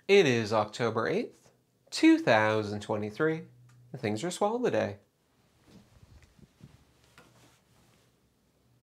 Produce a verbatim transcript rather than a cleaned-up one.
It is October eighth, two thousand twenty-three, and things are swell today.